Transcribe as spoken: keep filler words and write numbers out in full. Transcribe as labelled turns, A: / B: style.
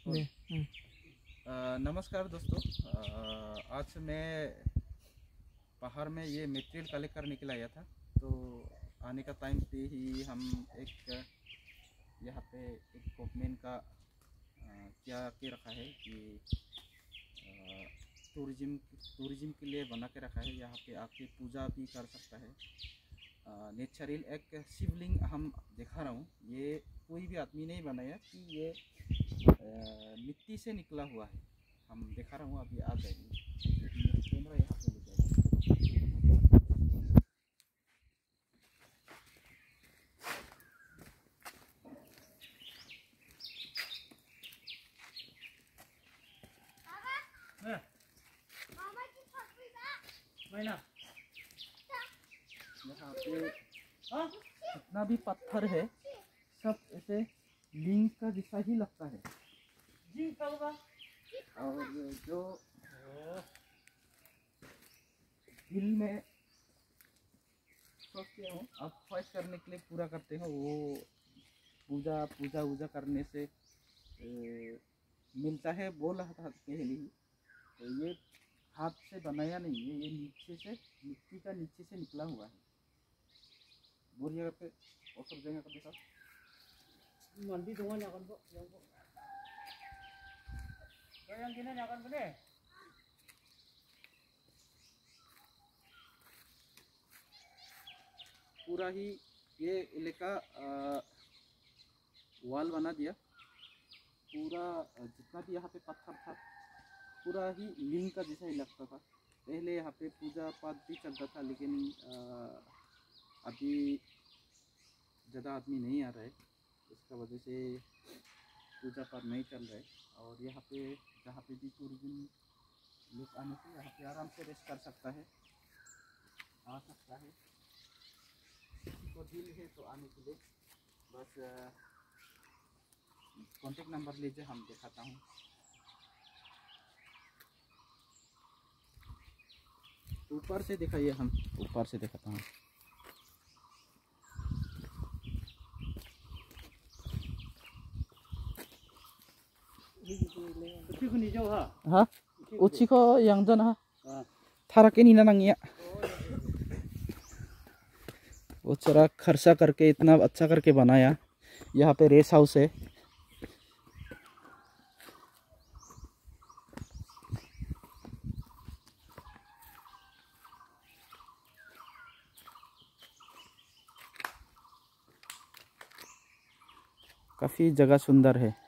A: नमस्कार दोस्तों, आ, आज मैं पहाड़ में ये मटेरियल कलेक्ट करने के लिए आया था। तो आने का टाइम पे ही हम एक यहाँ पे एक गवर्नमेंट का आ, क्या के रखा है कि टूरिज्म टूरिज्म के लिए बना के रखा है। यहाँ पे आके पूजा भी कर सकता है। नेचुरल एक शिवलिंग हम दिखा रहा हूँ। ये कोई भी आदमी नहीं बनाया कि ये मिट्टी से निकला हुआ है। हम दिखा रहा हूँ, अभी आ जाएगी कैमरा यहाँ पे ले जाएगा। यहाँ पे जितना भी पत्थर है सब ऐसे लिंग का जैसा ही लगता है। और जो दिल में सोचते हो आप ख्वाहिश करने के लिए पूरा करते हो, वो पूजा पूजा वूजा करने से ए, मिलता है। बोल रहा था पहले ही, तो ये हाथ से बनाया नहीं है, ये नीचे से मिट्टी का नीचे से निकला हुआ है। बोल जगह पे और सब जगह का देखा मंडी दो जाकर को yang gini akan gini पूरा ही ये इलाका वॉल बना दिया। पूरा जितना भी यहाँ पे पत्थर था पूरा ही लिंग का जैसा ही लगता था। पहले यहाँ पे पूजा पाठ भी चलता था, लेकिन आ, अभी ज़्यादा आदमी नहीं आ रहा है, इसका वजह से पूजा पाठ नहीं चल रहा है। और यहाँ पे जहाँ पे भी टूरिज्म लोग आने से यहाँ पे आराम से रेस्ट कर सकता है, आ सकता है। किसी को दिल है तो आने के लिए बस कॉन्टेक्ट नंबर लीजिए, हम दिखाता हूँ। ऊपर से दिखाइए, हम ऊपर से दिखाता हूँ। हाँ उचिको 양전 하 थारके नीना नंगिया वो चरा खर्चा करके इतना अच्छा करके बनाया। यहाँ पे रेस्ट हाउस है। काफी जगह सुंदर है।